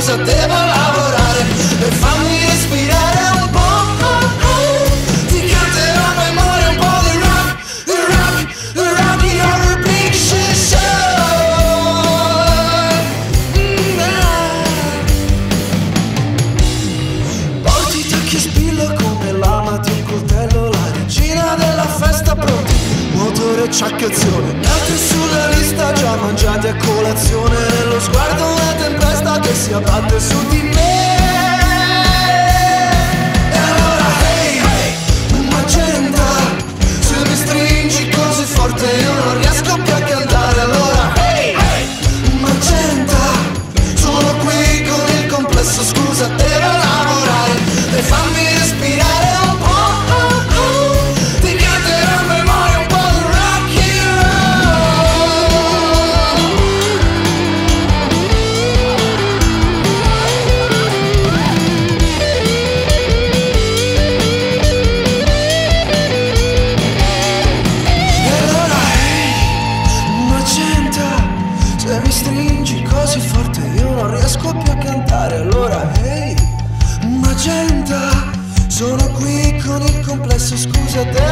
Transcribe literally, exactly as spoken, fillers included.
scusa, devo lavorare e fammi respirare un po'. Ti canterò a memoria un po' di rock, di rock, di Rocky Horror Picture Show. mm, Porti tacchi e spillo come lama di un coltello, la regina della festa pronti, motore e ciaccazione, altri sulla lista già mangiati a colazione, nello sguardo una tempesta che si abbatte su di me. E allora hey, hey, magenta, se mi stringi così forte io non riesco più a cantare. Allora hey, hey, magenta, sono qui con il complesso, scusa, devo lavorare e fammi respirare un po'. Ti canterò a memoria un po' di Rocky E allora hey, magenta, se mi stringi così forte io non riesco più a cantare. Allora hey, magenta, sono qui con il complesso, scusa, devo